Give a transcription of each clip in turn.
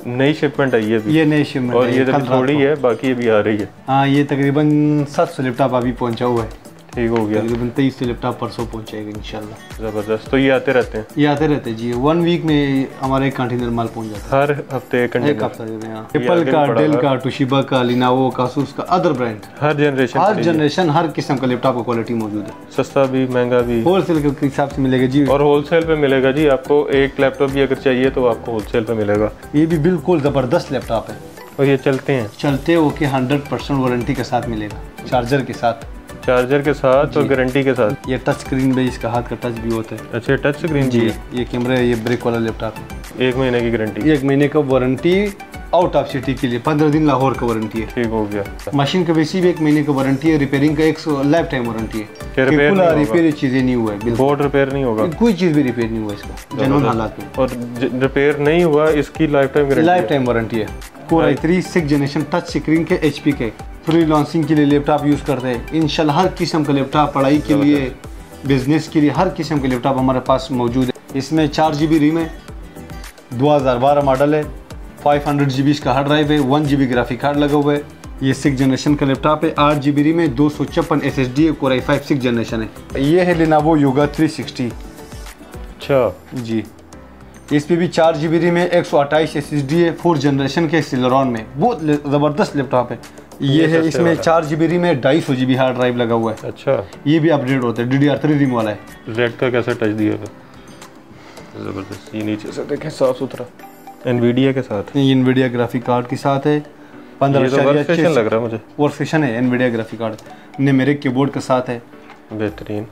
नई शिपमेंट आई है अभी। ये नई शिपमेंट और ये थोड़ी है, बाकी अभी आ रही है। हाँ, ये तकरीबन 700 लैपटॉप अभी पहुंचा हुआ है। ठीक हो गया। तकरीबन 23 लैपटॉप परसों पहुंचेगा इंशाल्लाह। ज़बरदस्त। तो ये आते रहते हैं? ये आते रहते हैं जी। 1 वीक में हमारा एक कंटेनर माल पहुंच जाता है। हर हफ्ते एक हफ्ता देते हैं। एप्पल का, डेल का, टोशिबा का, लिनोवो का, आसूस का, अदर ब्रांड, हर जनरेशन हर किस्म का लैपटॉप का क्वालिटी मौजूद है। सस्ता भी महंगा भी होलसेल के हिसाब से मिलेगा जी। और होलसेल पे मिलेगा जी। आपको एक लैपटॉप भी अगर चाहिए तो आपको होलसेल पे मिलेगा। ये भी बिल्कुल ज़बरदस्त लैपटॉप है। और ये चलते हैं? चलते हो कि 100% वारंटी के साथ मिलेगा, चार्जर के साथ और गारंटी के साथ। ये टच स्क्रीन भी, इसका हाथ का टच भी होता है। अच्छा, टच स्क्रीन जी। ये कैमरा है, ये ब्रेक वाला लैपटॉप है। 1 महीने की गारंटी? 1 महीने का वारंटी आउट ऑफ सिटी के लिए। 15 दिन लाहौर का वारंटी है। ठीक हो गया। मशीन का वैसे भी 1 महीने का वारंटी है। रिपेयरिंग का 1 लाइफ टाइम वारंटी है। रिपेयर चीजें नहीं हुआ है, बोर्ड रिपेयर नहीं होगा, कोई चीज भी रिपेयर नहीं हुआ इसका, जेन्युइन हालात में। और रिपेयर नहीं हुआ, इसकी लाइफ टाइम वारंटी है। Core i3 6th generation touch screen के HP के फ्री लॉन्चिंग के लिए लैपटॉप यूज़ करते हैं इंशाल्लाह। हर किस्म का लैपटॉप, पढ़ाई के लिए, बिजनेस के लिए, हर किस्म के लैपटॉप हमारे पास मौजूद है। इसमें 4 GB रैम है, 2012 मॉडल है, 500 GB इसका हार्ड ड्राइव है, 1 GB ग्राफिक कार्ड लगा हुआ है। ये 6th जनरेशन का लैपटॉप है, 8 GB रैम है, 256 SSD है, कोर i5 6th जनरेशन है। ये है Lenovo Yoga 360। अच्छा जी। इस पे भी 4 GB रैम है, 128 SSD है, 4th जनरेशन के सिलेरॉन में। बहुत ज़बरदस्त लैपटॉप है ये है। इसमें 4 GB रैम है, 250 GB हार्ड ड्राइव लगा हुआ है। अच्छा, ये भी अपडेट होता है, DDR3 रैम वाला है। रेड का कैसा टच दिया है? ज़बरदस्त। ये नीचे से देखें, साफ सुथरा, एनवीडिया के साथ। ये एनवीडिया ग्राफिक कार्ड के साथ है। 15 लग रहा है मुझे। वर्कस्टेशन है Nvidia graphic card. Numeric keyboard के साथ है। बेहतरीन।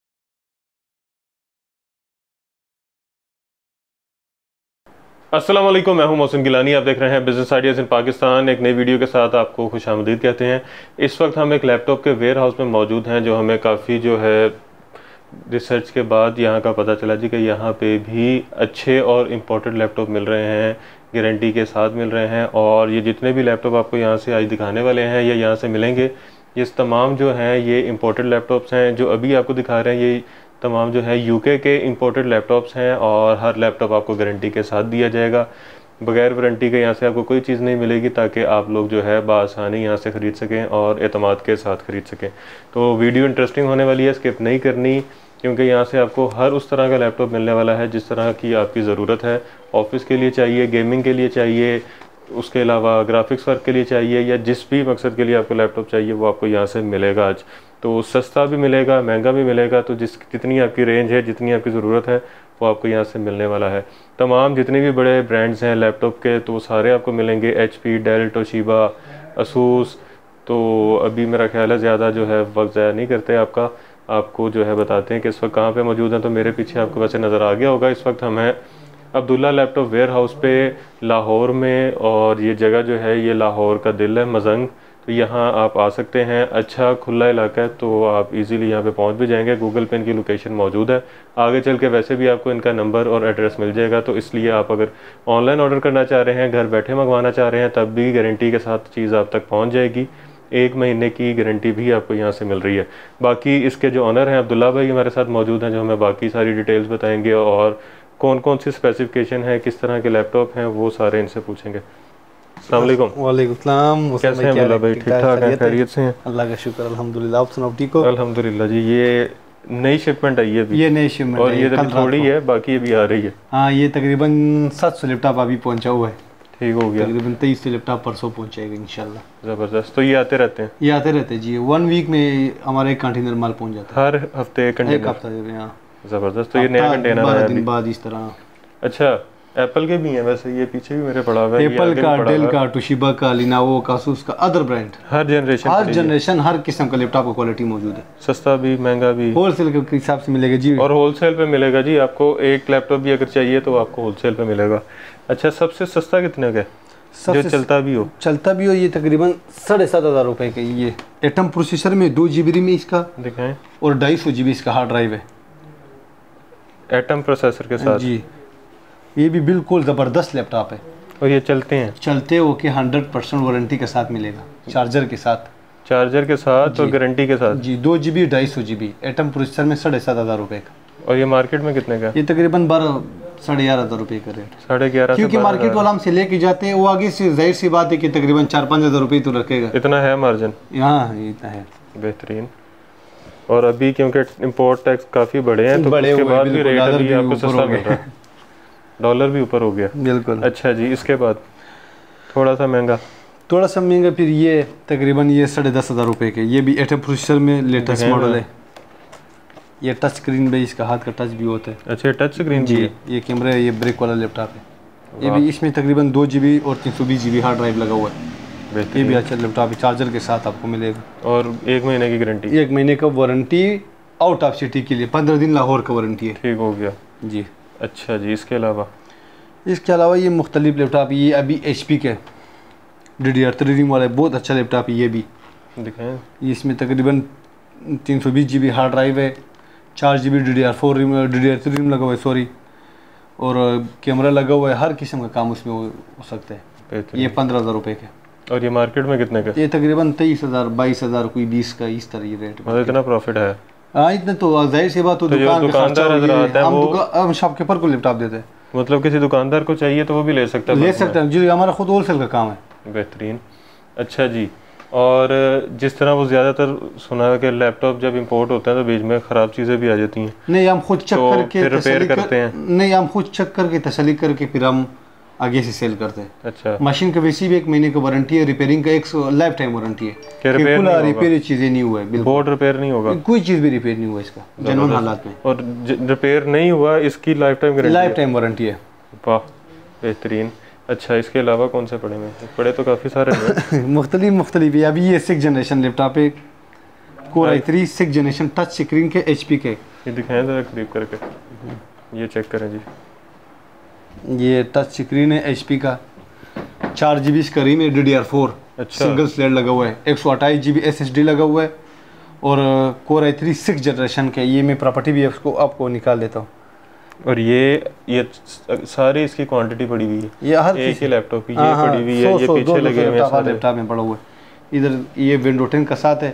अस्सलाम वालेकुम, मैं हूं मोहसिन गिलानी। आप देख रहे हैं बिजनेस आइडियाज़ इन पाकिस्तान। एक नई वीडियो के साथ आपको खुशामदीद कहते हैं। इस वक्त हम एक लैपटॉप के वेयर हाउस में मौजूद हैं, जो हमें काफ़ी जो है रिसर्च के बाद यहाँ का पता चला जी कि यहाँ पे भी अच्छे और इम्पोर्टेंट लैपटॉप मिल रहे हैं, गारंटी के साथ मिल रहे हैं। और ये जितने भी लैपटॉप आपको यहाँ से आज दिखाने वाले हैं या यहाँ से मिलेंगे, ये तमाम जो हैं ये इम्पोर्टेड लैपटॉप्स हैं। जो अभी आपको दिखा रहे हैं ये तमाम जो है यूके के इंपोर्टेड लैपटॉप्स हैं और हर लैपटॉप आपको गारंटी के साथ दिया जाएगा। बगैर वारंटी के यहाँ से आपको कोई चीज़ नहीं मिलेगी, ताकि आप लोग जो है बआसानी यहाँ से ख़रीद सकें और एतमाद के साथ ख़रीद सकें। तो वीडियो इंटरेस्टिंग होने वाली है, स्किप नहीं करनी, क्योंकि यहाँ से आपको हर उस तरह का लैपटॉप मिलने वाला है जिस तरह की आपकी ज़रूरत है। ऑफिस के लिए चाहिए, गेमिंग के लिए चाहिए, उसके अलावा ग्राफिक्स वर्क के लिए चाहिए, या जिस भी मकसद के लिए आपको लैपटॉप चाहिए वो आपको यहाँ से मिलेगा आज। तो सस्ता भी मिलेगा, महंगा भी मिलेगा। तो जितनी आपकी रेंज है, जितनी आपकी ज़रूरत है, वो आपको यहाँ से मिलने वाला है। तमाम जितने भी बड़े ब्रांड्स हैं लैपटॉप के, तो वो सारे आपको मिलेंगे। HP, Dell, Toshiba, Asus. तो अभी मेरा ख्याल है ज़्यादा जो है वक्त ज़ाया नहीं करते आपको जो है बताते हैं कि इस वक्त कहाँ पे मौजूद हैं। तो मेरे पीछे आपको वैसे नज़र आ गया होगा, इस वक्त हम हैं अब्दुल्ला लैपटॉप वेयर हाउस पे लाहौर में। और ये जगह जो है ये लाहौर का दिल है, मजंग। तो यहाँ आप आ सकते हैं, अच्छा खुला इलाका है, तो आप इजीली यहाँ पे पहुँच भी जाएंगे। गूगल पे इनकी लोकेशन मौजूद है। आगे चल के वैसे भी आपको इनका नंबर और एड्रेस मिल जाएगा। तो इसलिए आप अगर ऑनलाइन ऑर्डर करना चाह रहे हैं, घर बैठे मंगवाना चाह रहे हैं, तब भी गारंटी के साथ चीज़ आप तक पहुँच जाएगी। 1 महीने की गारंटी भी आपको यहाँ से मिल रही है। बाकी इसके जो ऑनर हैं अब्दुल्ला भाई हमारे साथ मौजूद हैं, जो हमें बाकी सारी डिटेल्स बताएंगे और कौन कौन सी स्पेसिफिकेशन है, किस तरह के लैपटॉप हैं, वो सारे इनसे पूछेंगे। अस्सलाम वालेकुम। वालेकुम सलाम। कैसे हैं अब्दुल्ला भाई? ठीक ठाक हैं, खैरियत से हैं? अल्लाह का शुक्र, अल्हम्दुलिल्लाह। आप सुनाओ, ठीक हो? अल्हम्दुलिल्लाह जी। ये नई शिपमेंट आई है अभी? ये नई शिपमेंट और ये थोड़ी है, बाकी अभी आ रही है। हाँ, ये तकरीबन 700 लैपटॉप अभी पहुंचा हुआ है। ठीक हो गया। तकरीबन 23 लैपटॉप परसों पहुंचेगा इंशाल्लाह। ज़बरदस्त। तो ये आते रहते हैं? ये आते रहते हैं जी। 1 वीक में हमारा एक कंटेनर माल पहुंच जाता है। हर हफ्ते एक हफ्ता दे रहे हैं। ज़बरदस्त। तो ये नया कंटेनर है 12 दिन बाद इस तरह। अच्छा, एप्पल के भी हैं वैसे? ये पीछे भी मेरे पड़ा हुआ है। एप्पल का, डेल का, टोशिबा का, लिनोवो का, आसूस का, अदर ब्रांड, हर जनरेशन हर किस्म का लैपटॉप का क्वालिटी मौजूद है। सस्ता भी महंगा भी होलसेल के हिसाब से मिलेगा जी। और होलसेल पे मिलेगा जी। आपको एक लैपटॉप भी अगर चाहिए तो आपको होलसेल पे मिलेगा। अच्छा, सबसे सस्ता कितने का है जो चलता भी हो? ये तकरीबन 7,500 रुपए का। ये एटम प्रोसेसर में 2 GB रैम इसका दिखाएं, और 250 GB इसका हार्ड ड्राइव है एटम प्रोसेसर के साथ जी। ये भी बिल्कुल ज़बरदस्त लैपटॉप है। और ये चलते हो कि 100% वारंटी के साथ मिलेगा, चार्जर के साथ और गारंटी के साथ जी। 2 GB 250 GB एटम प्रोसेसर में 7,500 रुपए का। और ये मार्केट में कितने का? ये तकरीबन 11,500 रुपये का रेट, 11,500 क्योंकि मार्केट वाला हमसे लेके जाते हैं, वो आगे से जाहिर सी बात है कि तकरीबन 4-5 हज़ार रुपये तो रखेगा। इतना है मार्जिन? हाँ इतना है। बेहतरीन। और अभी क्योंकि इंपोर्ट टैक्स काफ़ी बड़े हैं तो उसके बाद भी रेट अभी आपको सस्ता मिल रहा है, डॉलर भी ऊपर हो गया। बिल्कुल। अच्छा जी, इसके बाद थोड़ा सा महंगा फिर ये तकरीबन ये 10,500 रुपये के, ये भी 8 प्रोसेसर में लेटेस्ट मॉडल है। ये टच स्क्रीन भी, इसका हाथ का टच भी होता है। अच्छा, टच स्क्रीन जी, ये कैमरा है, ये ब्रेक वाला लैपटॉप है। ये भी इसमें तकरीबन 2 GB और 320 GB हार्ड ड्राइव लगा हुआ है। ये भी अच्छा लैपटॉप है, चार्जर के साथ आपको मिलेगा। और 1 महीने की गारंटी? 1 महीने का वारंटी आउट ऑफ सिटी के लिए, 15 दिन लाहौर का वारंटी है। ठीक हो गया जी। अच्छा जी, इसके अलावा ये मुख्तलिफ लैपटॉप, ये अभी HP के DDR3 रैम वाला है, बहुत अच्छा लैपटॉप है। ये भी दिखाएं। इसमें तकरीबन 320 GB हार्ड ड्राइव है, 4 GB DDR3 रैम लगा हुआ है, सॉरी, और कैमरा लगा हुआ है। हर किस्म का काम उसमें हो सकता है। ये 15,000 रुपये के। और ये मार्केट में कितने का? ये तकरीबन 23,000, 22,000, कोई 20 का, इस तरह ये रेट। मतलब इतना प्रॉफिट है? हाँ, इतना तो जाहिर सी बात, तो दुकानदार हम शॉपकीपर को लैपटॉप देते हैं। मतलब किसी दुकानदार को चाहिए तो वो भी ले सकता है? जी, हमारा खुद होलसेल का काम है। बेहतरीन। अच्छा जी, और जिस तरह वो ज़्यादातर सुना है कि लैपटॉप जब इंपोर्ट होता है तो बीच में ख़राब चीज़ें भी आ जाती हैं। नहीं, हम खुद चेक करके रिपेयर करते हैं। नहीं, हम खुद चेक करके तसल्ली करके फिर हम आगे से सेल करते हैं। अच्छा। मशीन का वैसे भी 1 महीने का वारंटी है, रिपेयरिंग का 1 लाइफ टाइम वारंटी है। रिपेयर चीज़ें नहीं हुआ है, बोर्ड रिपेयर नहीं होगा, कोई चीज़ भी रिपेयर नहीं हुआ इसका जेन्युइन हालात में। और रिपेयर नहीं हुआ इसकी लाइफ टाइम वारंटी है। वाह, बेहतरीन। अच्छा, इसके अलावा कौन से पड़े हैं? पड़े तो काफ़ी सारे हैं। मुख्तलिफ है। अभी ये 6th जनरेशन लैपटॉप है, Core i3 6th generation touch screen के HP के। ये दिखाएं ज़रा करीब करके, ये चेक करें जी। ये टच स्क्रीन है HP का, 4 GB इसका रैम है, DDR4 सिंगल स्लैट लगा हुआ है, 128 GB SSD लगा हुआ है, और Core i3 6th जनरेशन के। ये मैं प्रॉपर्टी भी आपको निकाल देता हूँ। और ये सारी इसकी क्वांटिटी पड़ी हुई है, ये हर एक ही लैपटॉप की ये पड़ी हुई है, ये पीछे लगे हुए हैं सारे लैपटॉप में पड़ा हुआ है। इधर ये विंडो 10 का साथ है,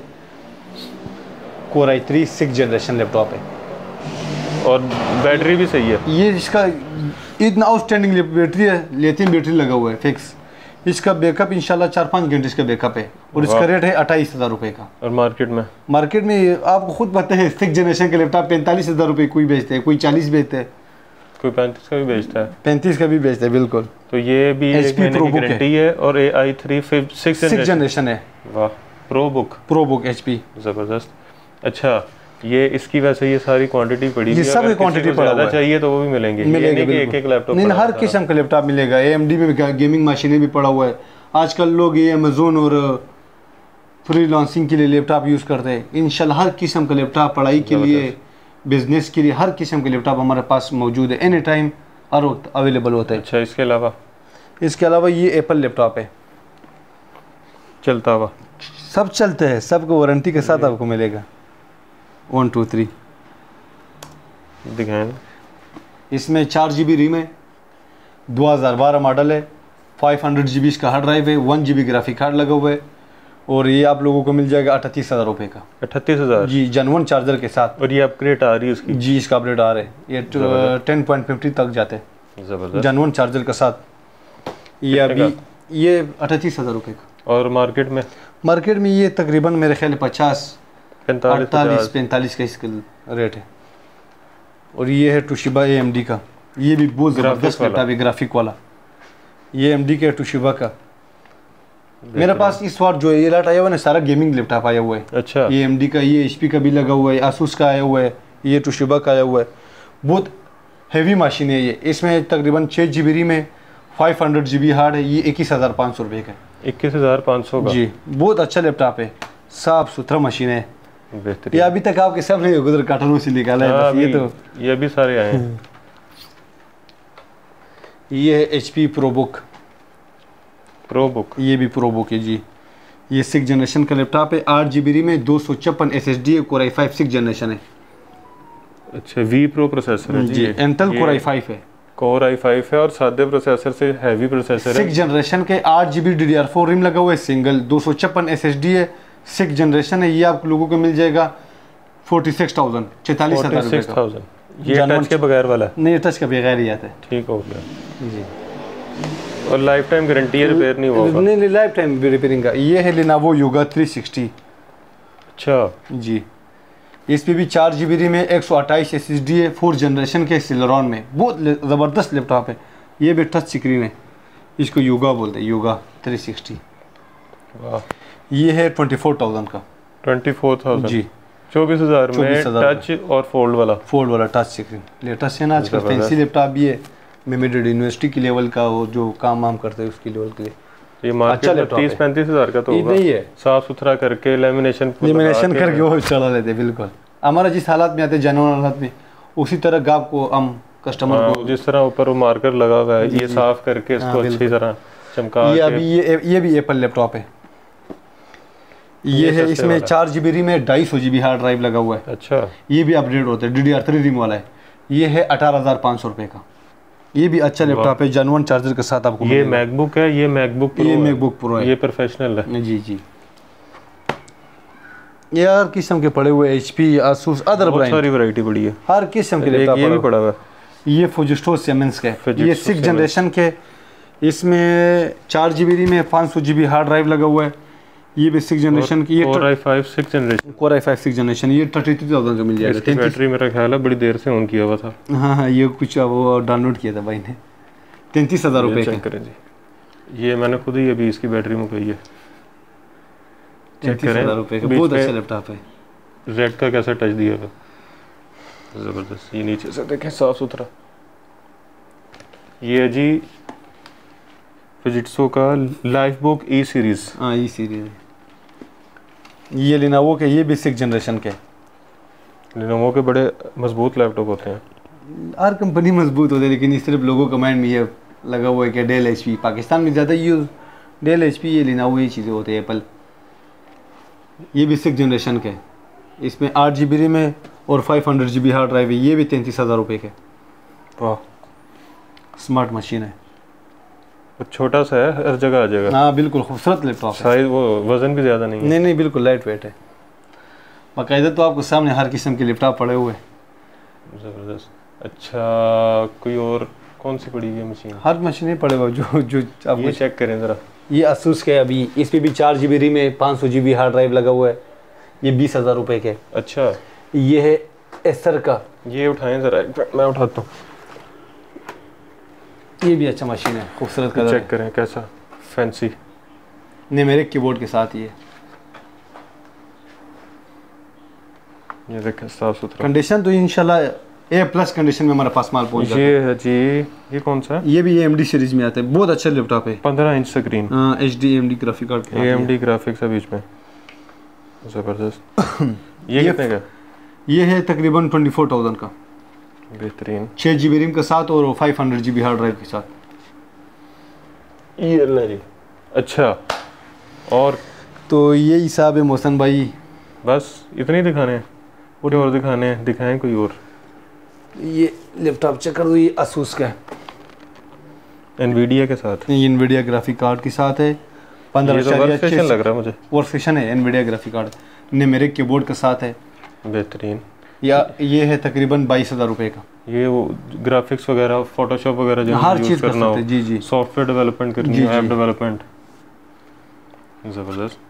Core i3 6th generation laptop है, और बैटरी भी सही है। ये इसका इतना आउटस्टैंडिंग बैटरी है, लिथियम बैटरी लगा हुआ है फिक्स। इसका बैकअप इंशाल्लाह 4-5 घंटे इसका बैकअप है, और इसका रेट है 28,000 रुपये का। और मार्केट में आपको खुद पता है 6th जनरेशन के लैपटॉप 45,000 रुपये कोई बेचते हैं, कोई 40 बेचते हैं, कोई 35 का भी बेचता है। 35 का भी बेचते हैं, बिल्कुल। तो ये भी एक महीने की गारंटी है, और i3 6th जनरेशन है। वाह, प्रो बुक HP, ज़बरदस्त। अच्छा, ये इसकी वैसे ये सारी क्वांटिटी पड़ी है, सब क्वांटिटी ज़्यादा चाहिए तो वो भी मिलेंगे एक लैपटॉप नहीं, हर किस्म का लैपटॉप मिलेगा। AMD में गेमिंग मशीनें भी पड़ा हुआ है। आजकल लोग ये अमेज़ोन और फ्रीलांसिंग के लिए लैपटॉप यूज़ करते हैं। इंशाल्लाह हर किस्म का लैपटॉप, पढ़ाई के लिए, बिजनेस के लिए, हर किस्म के लैपटॉप हमारे पास मौजूद है, एनी टाइम हर वक्त अवेलेबल होता है। अच्छा, इसके अलावा ये एप्पल लैपटॉप है, चलता हुआ, सब चलते हैं, सबको वारंटी के साथ आपको मिलेगा। 1 2 3 दिखाएं। इसमें 4 GB रैम है, 2012 मॉडल है, 500 GB इसका हार्ड ड्राइव है, 1 GB ग्राफिक कार्ड लगा हुआ है, और ये आप लोगों को मिल जाएगा 38,000 रुपये का। 38,000 जी, जेन्युइन चार्जर के साथ। और ये अपग्रेड आ रही है उसकी? जी, इसका अपग्रेड आ रहा है, ये 10.50 तक जाते हैं जेन्युइन चार्जर के साथ। ये अभी ये 38,000 रुपये का। और मार्केट में ये तकरीबन मेरे ख्याल 45 का इसका रेट है। और ये है टोशिबा AMD का, ये भी बहुत ज़बरदस्त लैपटॉप है, ग्राफिक वाला। ये AMD के टोशिबा का। मेरे पास इस बार जो ये लैपटॉप आया हुआ है सारा गेमिंग लैपटॉप आया हुआ है। अच्छा। ये AMD का, ये HP का भी लगा हुआ है, Asus का आया हुआ है, ये टोशिबा का आया हुआ है। बहुत हैवी मशीन है ये। इसमें तकरीबन 6 GB रैम है, 500 GB हार्ड है। ये 21,500 रुपये का। 21,500 का? जी, बहुत अच्छा लैपटॉप है, साफ सुथरा मशीन है, बेहतरीन। ये अभी तक आपके सब ने उधर कार्टनों से निकाला है, ये भी सारे आए हैं। ये है HP ProBook, ये भी ProBook है जी। ये 6th जनरेशन का लैपटॉप है, 8 GB रैम है, 256 SSD है, Core i5 6th जनरेशन है। अच्छा, V Pro प्रोसेसर है जी, Intel Core i5 है, Core i5 है, और सादे प्रोसेसर से हैवी प्रोसेसर है। 6th जनरेशन के 8 GB DDR4 रैम लगा हुआ है, सिंगल 256 SSD है, 6th जनरेशन है। ये आप लोगों को मिल जाएगा 46,000, 44,000 रुपये का। ये टच के बगैर वाला? नहीं, टच के बगैर ही आता है। ठीक हो गया जी। और लाइफ टाइम गारंटी है, रिपेयर नहीं होगा? नहीं, लाइफ टाइम रिपेयरिंग का। ये है लेनोवो योगा 360। अच्छा जी। इस पे भी 4 GB रैम में 128 SSD है, 4 जनरेशन के सिलेरॉन में, बहुत ज़बरदस्त लैपटॉप है। ये भी टच स्क्रीन है, इसको योगा बोलते हैं, योगा 360। वाह। ये है 24,000 का। 24,000? जी। 24,000 में 24,000 टच और फोल्ड वाला टच स्क्रीन लेटेस्ट है ना आजकल, फैंसी लैपटॉप भी है। मेमोरी यूनिवर्सिटी की लेवल का वो जो काम करते हैं उसकी लेवल के लिए ये मार्केट में 30-35,000 का तो होगा। नहीं है, साफ सुथरा करके लेमिनेशन करके वो चला लेते। बिल्कुल हमारा जिस हालात में आते हैं जनरल हालात में, उसी तरह गाप को हम कस्टमर को जिस तरह ऊपर वो मार्कर लगा हुआ है ये साफ करके इसको अच्छी तरह चमका ये अभी ये भी एप्पल लैपटॉप है। ये है, इसमें 4 GB रैम में 250 GB हार्ड ड्राइव लगा हुआ है। अच्छा। ये भी अपडेट होता है, DDR3 रैम वाला है। ये है 18,500 रुपये का। ये भी अच्छा लैपटॉप है, जेन्युइन चार्जर के साथ आपको। ये मैकबुक है, ये मैकबुक प्रो है, ये प्रोफेशनल है। जी जी। ये हर किस्म के पड़े हुए HP, Asus, अदर ब्रांड, सारी वैरायटी पड़ी है, हर किस्म के लैपटॉप। ये भी पड़ा हुआ है। ये फुजिस्टो सिमेंस के, ये 6 जनरेशन के। इसमें 4 GB रैम में 500 GB हार्ड ड्राइव लगा हुआ है। ये भी 6 जनरेशन की, ये Core i5 6 generation, Core i5 6 generation. ये 33,000 का मिल जाएगा। इसकी बैटरी मेरा ख्याल है बड़ी देर से ऑन किया हुआ था। हाँ, ये कुछ वो डाउनलोड किया था भाई ने। 33,000 रुपये चेक करें जी, ये मैंने खुद ही अभी इसकी बैटरी मुकाई है। 33,000 रुपये का बहुत अच्छा लैपटॉप है। रेड का कैसा टच दिया हुआ, जबरदस्त। ये नीचे से देखें साफ सुथरा। ये है जी फिजिट्सो का लाइफबुक E सीरीज। हाँ, E सीरीज। ये लेनोवो के, ये भी 6 जनरेशन के। लेनोवो के बड़े मजबूत लैपटॉप होते हैं। हर कंपनी मजबूत होती है, लेकिन इस सिर्फ लोगों का माइंड में ये लगा हुआ है कि डेल HP। पाकिस्तान में ज़्यादा यूज़ डेल HP, ये लेनोवो, ये चीज़ें होती है। एप्पल ये भी 6 जनरेशन के, इसमें 8 GB रैम है और 500 GB हार्ड ड्राइव है। ये भी 33,000 रुपये के। वाह, स्मार्ट मशीन है, छोटा सा है, हर जगह आ जाएगा। हाँ बिल्कुल, खूबसूरत लैपटॉप है। साइज, वो वजन भी ज़्यादा नहीं है। नहीं, बिल्कुल लाइट वेट है। बाकायदा तो आपको सामने हर किस्म के लैपटॉप पड़े हुए हैं। ज़बरदस्त। अच्छा, कोई और कौन सी पड़ी है मशीन? हर मशीनें पड़े हुए जो आप ये चेक करें ज़रा। ये Asus के, अभी इस पे भी 4 GB रैम में 500 GB हार्ड ड्राइव लगा हुआ है। ये 20,000 रुपये के। अच्छा। ये है एसर का, ये उठाएं ज़रा, मैं उठाता हूँ। ये भी अच्छा मशीन है, खूबसूरत कलर। चेक करें कैसा फैंसी, न्यूमेरिक कीबोर्ड के साथ। ये देखें साफ सुथरा। कंडीशन तो इंशाल्लाह A+ कंडीशन में हमारे पास माल पहुंच जाता है। ये है जी, ये कौन सा है? ये भी AMD सीरीज में आता है, बहुत अच्छा लैपटॉप है। 15 inch screen, HD AMD graphic card, AMD graphics है बीच में, जबरदस्त। ये कितने का? ये है तकरीबन 24,000 का। बेहतरीन। 6 GB रैम के साथ और 500 GB हार्ड ड्राइव के साथ। ये अल्लाह जी। अच्छा, और तो ये हिसाब है मोहसन भाई। बस इतने दिखाने हैं, और दिखाने हैं? दिखाएं कोई और। ये लैपटॉप चेक कर दो, ये Asus का है, एनवीडिया के साथ। ये एनवीडिया ग्राफिक कार्ड के साथ है। 15 लग रहा है मुझे। वर्कस्टेशन है, Nvidia graphic card, numeric keyboard के साथ है। बेहतरीन। या ये है तकरीबन 22,000 रुपये का। ये वो ग्राफिक्स वगैरह, फोटोशॉप वगैरह जो हर चीज़ करना हो, जी जी, सॉफ्टवेयर डेवलपमेंट करनी हो, ऐप डेवलपमेंट, ज़बरदस्त।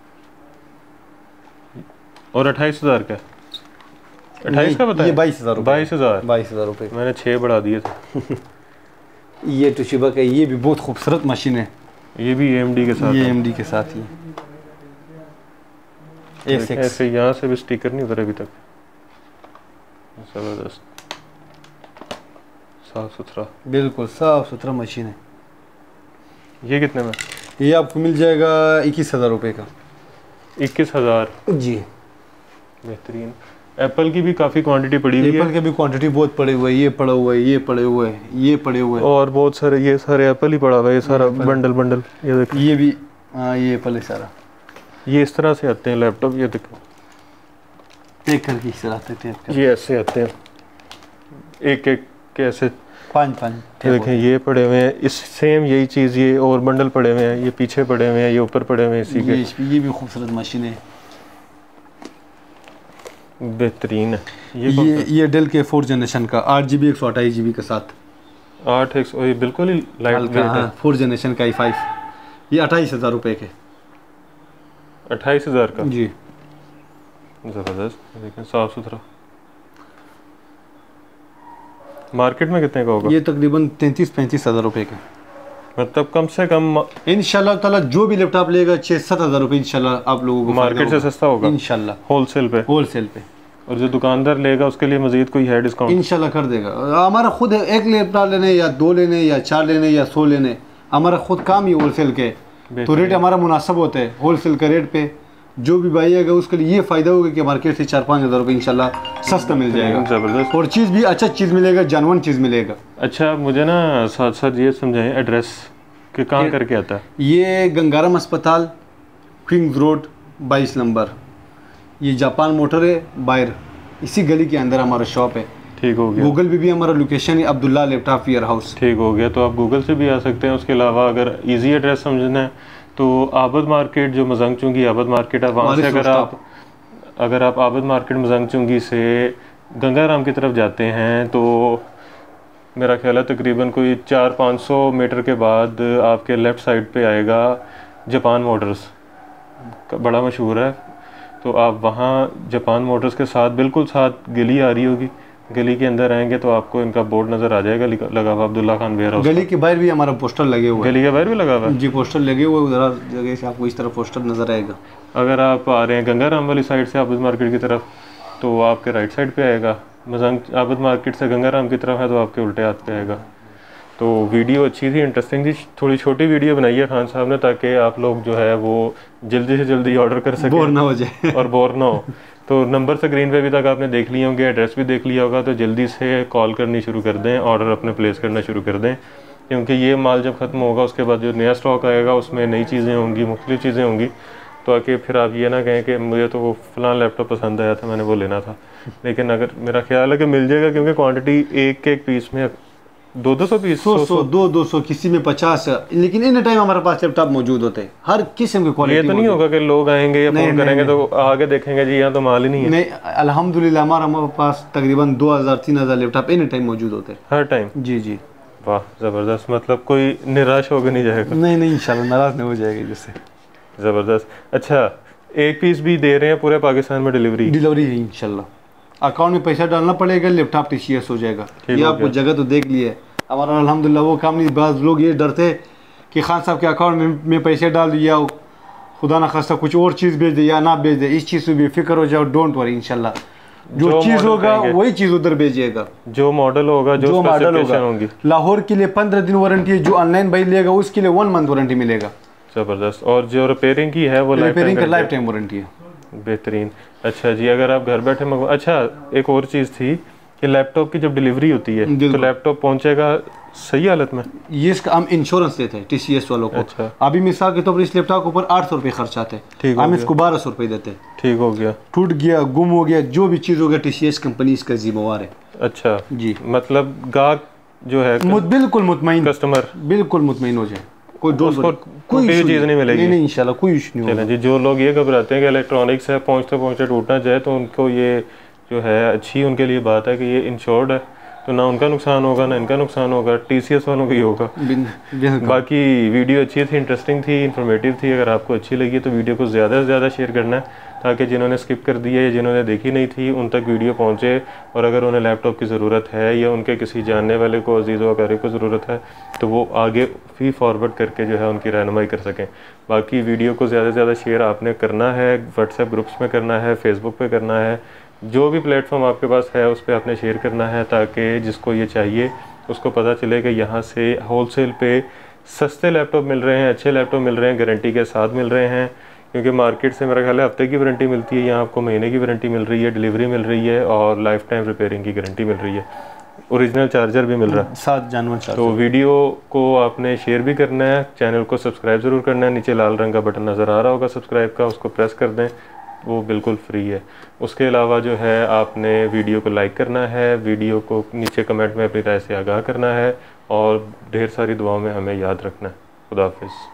और 28,000 का? 28 का बताया? ये 22,000 रुपये। 22,000 रुपये। मैंने 6 बढ़ा दिए थे। ये टोशिबा का, ये भी बहुत खूबसूरत मशीन है। ये भी AMD के साथ। ये AMD के साथ ही। ऐसे यहाँ से भी स्टिकर नहीं उतरे अभी तक। ज़बरदस्त, साफ सुथरा, बिल्कुल साफ सुथरा मशीन है। ये कितने में? ये आपको मिल जाएगा 21,000 रुपये का। 21,000? जी। बेहतरीन। एप्पल की भी काफ़ी क्वांटिटी पड़ी हुई है। एप्पल के भी क्वांटिटी बहुत पड़े हुए हैं। ये पड़े हुए हैं, ये पड़े हुए हैं, ये पड़े हुए हैं, और बहुत सारे, ये सारे एप्पल ही पड़ा हुआ है, ये सारा बंडल। ये देखो, ये भी, हाँ ये एप्पल है सारा। ये इस तरह से आते हैं लैपटॉप, ये देखो पैक करके इस तरह से ये ऐसे आते हैं, एक के ऐसे 5 देखें। ये पड़े हुए हैं, इस सेम यही चीज़, ये और बंडल पड़े हुए हैं, ये पीछे पड़े हुए हैं, ये ऊपर पड़े हुए हैं इसी के। ये भी खूबसूरत मशीन है। बेहतरीन है। ये डेल के 4 जनरेशन का 8 GB 128 GB के साथ 8 ये बिल्कुल ही लाइट वेट है। 4 जनरेशन का i5, ये 28,000 रुपये के। 28,000 का जी, ज़बरदस्त, लेकिन साफ़ सुथरा। मार्केट में कितने का होगा? ये तकरीबन 33-35,000 रुपये के। मतलब कम से कम इंशाल्लाह ताला जो भी लैपटॉप लेगा 6-7,000 रुपये इंशाल्लाह आप लोगों को मार्केट से सस्ता होगा इंशाल्लाह, होलसेल पे। होलसेल पे। और जो दुकानदार लेगा उसके लिए मजीद कोई है डिस्काउंट? इंशाल्लाह कर देगा। हमारा खुद है, एक लैपटॉप लेने या 2 लेने या 4 लेने या 100 लेने, हमारा खुद काम ही होलसेल के, तो रेट हमारा मुनासिब होता है। होलसेल का रेट पे जो भी भाई आएगा उसके लिए ये फ़ायदा होगा कि मार्केट से 4-5 हज़ार रुपये इंशाल्लाह सस्ता मिल जाएगा। ज़बरदस्त। और चीज़ भी अच्छा चीज़ मिलेगा, जानवन चीज़ मिलेगा। अच्छा, मुझे ना साथ साथ ये समझाएं एड्रेस कि कहाँ करके आता है? ये गंगाराम अस्पताल, किंग्स रोड 22 नंबर, ये जापान मोटर है बाहर, इसी गली के अंदर हमारा शॉप है। ठीक हो गया। गूगल पे भी हमारा लोकेशन है अब्दुल्ला लैपटॉप वेयर हाउस। ठीक हो गया, तो आप गूगल से भी आ सकते हैं। उसके अलावा अगर इजी एड्रेस समझना है तो आबद मार्केट, जो मजंग चुंगी आबद मार्केट है, वहाँ से अगर आप आबद मार्केट मजंग चुंगी से गंगाराम की तरफ जाते हैं तो मेरा ख्याल है तकरीबन कोई 400-500 मीटर के बाद आपके लेफ़्ट साइड पे आएगा जापान मोटर्स, बड़ा मशहूर है। तो आप वहाँ जापान मोटर्स के साथ बिल्कुल साथ गली आ रही होगी, गली के अंदर आएंगे तो आपको इनका बोर्ड नज़र आ जाएगा लगा हुआ अब्दुल्ला खान वेयर हाउस। गली के बाहर भी हमारा पोस्टर लगे हुए हैं। गली के बाहर भी लगा हुआ है? जी, पोस्टर लगे हुए उधर जगह से आपको इस तरह पोस्टर नज़र आएगा। अगर आप आ रहे हैं गंगाराम वाली साइड से आबद मार्केट की तरफ तो आपके राइट साइड पे आएगा। मजंग आबद मार्केट से गंगाराम की तरफ है तो आपके उल्टे हाथ पे आएगा। तो वीडियो अच्छी थी, इंटरेस्टिंग थी। थोड़ी छोटी वीडियो बनाई है खान साहब ने ताकि आप लोग जो है वो जल्दी से जल्दी ऑर्डर कर सकें, बोर ना हो जाए और बोर ना हो। तो नंबर स्क्रीन पे अभी तक आपने देख लिए होंगे, एड्रेस भी देख लिया होगा, तो जल्दी से कॉल करनी शुरू कर दें, ऑर्डर अपने प्लेस करना शुरू कर दें, क्योंकि ये माल जब ख़त्म होगा उसके बाद जो नया स्टॉक आएगा उसमें नई चीज़ें होंगी, मुख्तलिफ़ चीज़ें होंगी। तो आके फिर आप ये ना कहें कि मुझे तो वो फ़लाँ लैपटॉप पसंद आया था, मैंने वो लेना था। लेकिन अगर मेरा ख्याल है कि मिल जाएगा, क्योंकि क्वांटिटी एक पीस में 200 पीस, 100-200 किसी में 50, लेकिन इन टाइम हमारे पास लैपटॉप मौजूद होते हैं हर किस्म की क्वालिटी। ये तो नहीं होगा कि लोग आएंगे या फ़ोन करेंगे तो आगे देखेंगे जी यहाँ तो माल ही नहीं है। नहीं, अल्हम्दुलिल्लाह हमारे पास तकरीबन 2000-3000 लैपटॉप इन टाइम मौजूद होते हैं हर टाइम। जी जी, वाह ज़बरदस्त, मतलब कोई निराश होकर नहीं जाएगा। नहीं इंशाल्लाह नाराज़ नहीं हो जाएगी जिससे। ज़बरदस्त। अच्छा, एक पीस भी दे रहे हैं पूरे पाकिस्तान में डिलीवरी है इंशाल्लाह। अकाउंट में पैसा डालना पड़ेगा, लैपटॉप TCS हो जाएगा। ये आपको जगह तो देख लिया है हमारा, अल्हम्दुलिल्लाह वो काम नहीं। बाज़ लोग ये डरते कि खान साहब के अकाउंट में पैसे डाल दिया, खुदा ना खास्ता कुछ और चीज़ भेज दे या ना भेज दे, इस चीज़ से बेफिक्र हो जाओ। डोंट वरी, इंशाल्लाह जो चीज़ होगा वही चीज़ उधर भेजिएगा। जो मॉडल होगा, जो मॉडल होगा। लाहौर के लिए 15 दिन वारंटी है, जो ऑनलाइन भाई लेगा उसके लिए 1 मंथ वारंटी मिलेगा। ज़बरदस्त। और जो रिपेयरिंग की है वो रिपेयरिंग का लाइफ टाइम वारंटी है। बेहतरीन। अच्छा जी, अगर आप घर बैठे अच्छा, एक और चीज़ थी कि लैपटॉप की जब डिलीवरी होती है तो लैपटॉप पहुंचेगा सही हालत में? ये इसका हम इंश्योरेंस देते हैं TCS वालों को। अच्छा। अभी मिसाल के तौर पर इस लैपटॉप के ऊपर 800 रुपये खर्च आते हैं, हम इसको 1200 रुपये देते हैं। ठीक हो गया। टूट गया, गुम हो गया, जो भी चीज़ हो गया TCS कंपनी इसका जिम्मेवार है। अच्छा जी, मतलब गाहक जो है बिल्कुल मुतमईन, कस्टमर बिल्कुल मुतमईन हो जाए, कोई चीज़ नहीं मिलेगी। नहीं इंशाल्लाह कोई इशू नहीं होगा। जी, जो लोग ये घबराते हैं कि इलेक्ट्रॉनिक्स है पहुँचते पहुँचते टूट ना जाए, तो उनको ये जो है अच्छी उनके लिए बात है कि ये इंश्योर्ड है, तो ना उनका नुकसान होगा ना इनका नुकसान होगा, TCS वालों को ही होगा। बाकी वीडियो अच्छी थी, इंटरेस्टिंग थी, इन्फॉर्मेटिव थी। अगर आपको अच्छी लगी तो वीडियो को ज़्यादा से ज़्यादा शेयर करना है ताकि जिन्होंने स्किप कर दिया या जिन्होंने देखी नहीं थी उन तक वीडियो पहुंचे, और अगर उन्हें लैपटॉप की ज़रूरत है या उनके किसी जानने वाले को, अजीज़ व अकारीब को ज़रूरत है, तो वो आगे फी फॉरवर्ड करके जो है उनकी रहनुमाई कर सकें। बाकी वीडियो को ज़्यादा से ज़्यादा शेयर आपने करना है, व्हाट्सएप ग्रुप्स में करना है, फेसबुक पे करना है, जो भी प्लेटफॉर्म आपके पास है उस पर आपने शेयर करना है ताकि जिसको ये चाहिए उसको पता चले कि यहाँ से होलसेल पे सस्ते लैपटॉप मिल रहे हैं, अच्छे लैपटॉप मिल रहे हैं, गारंटी के साथ मिल रहे हैं। क्योंकि मार्केट से मेरा ख्याल है हफ्ते की वारंटी मिलती है, यहाँ आपको महीने की वारंटी मिल रही है, डिलीवरी मिल रही है और लाइफ टाइम रिपेयरिंग की गारंटी मिल रही है, ओरिजिनल चार्जर भी मिल रहा है, 7 जानवर चार्जर। तो वीडियो को आपने शेयर भी करना है, चैनल को सब्सक्राइब ज़रूर करना है। नीचे लाल रंग का बटन नज़र आ रहा होगा सब्सक्राइब का, उसको प्रेस कर दें, वो बिल्कुल फ्री है। उसके अलावा जो है आपने वीडियो को लाइक करना है, वीडियो को नीचे कमेंट में अपनी राय से आगाह करना है और ढेर सारी दुआओं में हमें याद रखना है। खुदा हाफिज़।